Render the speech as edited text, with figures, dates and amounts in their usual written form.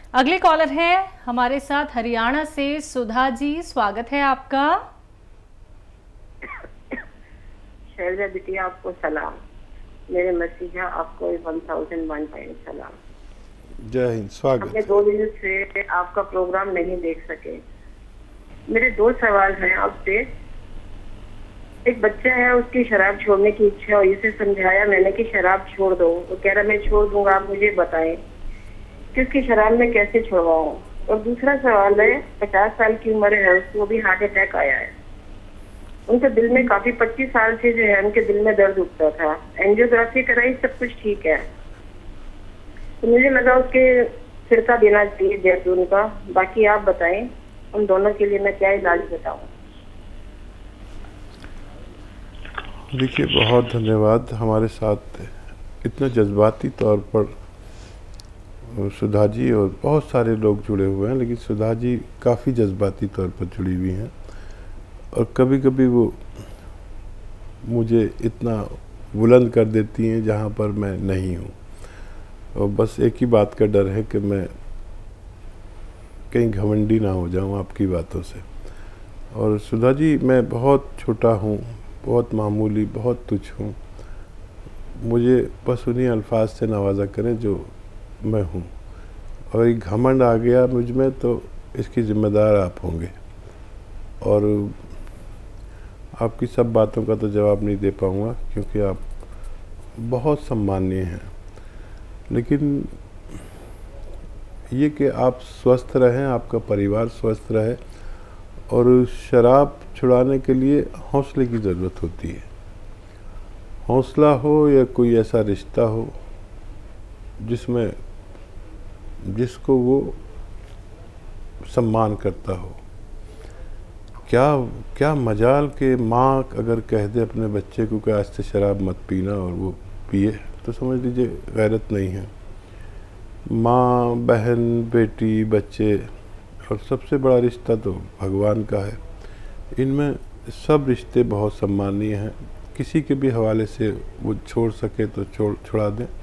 अगले कॉलर हैं हमारे साथ हरियाणा से सुधा जी, स्वागत है आपका। शैलजा बिटिया आपको सलाम, मेरे मसीहा आपको 1001 टाइम सलाम। जय हिंद, स्वागत। हमने 2 दिन से आपका प्रोग्राम नहीं देख सके। मेरे 2 सवाल हैं आपसे। एक बच्चा है, उसकी शराब छोड़ने की इच्छा और इसे समझाया मैंने कि शराब छोड़ दो। वो कह रहा मैं छोड़ दूंगा, आप मुझे बताएं कि उसकी शराब में कैसे छुड़वाऊं। और दूसरा सवाल है, 50 साल की उम्र है, उसको भी हार्ट अटैक आया है। उनके दिल में काफी 25 साल से जो है उनके दिल में दर्द उठता था। एंजियोग्राफी कराई, सब कुछ ठीक है, तो मुझे लगा उसके सिरका देना चाहिए जैतून का। बाकी आप बताएं उन दोनों के लिए मैं क्या इलाज बताऊं। देखिए, बहुत धन्यवाद। हमारे साथ इतने जज्बाती तौर पर सुधा जी और बहुत सारे लोग जुड़े हुए हैं, लेकिन सुधा जी काफ़ी जज्बाती तौर पर जुड़ी हुई हैं और कभी कभी वो मुझे इतना बुलंद कर देती हैं जहाँ पर मैं नहीं हूँ। और बस एक ही बात का डर है कि मैं कहीं घमंडी ना हो जाऊँ आपकी बातों से। और सुधा जी, मैं बहुत छोटा हूँ, बहुत मामूली, बहुत तुच्छ हूँ। मुझे बस उन्हीं अल्फाज से नवाजा करें जो मैं हूँ। और एक घमंड आ गया मुझ में तो इसकी जिम्मेदार आप होंगे। और आपकी सब बातों का तो जवाब नहीं दे पाऊँगा क्योंकि आप बहुत सम्माननीय हैं, लेकिन ये कि आप स्वस्थ रहें, आपका परिवार स्वस्थ रहे। और शराब छुड़ाने के लिए हौसले की ज़रूरत होती है। हौसला हो या कोई ऐसा रिश्ता हो जिसमें जिसको वो सम्मान करता हो। क्या क्या मजाल के माँ अगर कह दे अपने बच्चे को कि आज से शराब मत पीना और वो पिए, तो समझ लीजिए गैरत नहीं है। माँ, बहन, बेटी, बच्चे और सबसे बड़ा रिश्ता तो भगवान का है। इनमें सब रिश्ते बहुत सम्मानीय हैं। किसी के भी हवाले से वो छोड़ सके तो छुड़ा दें।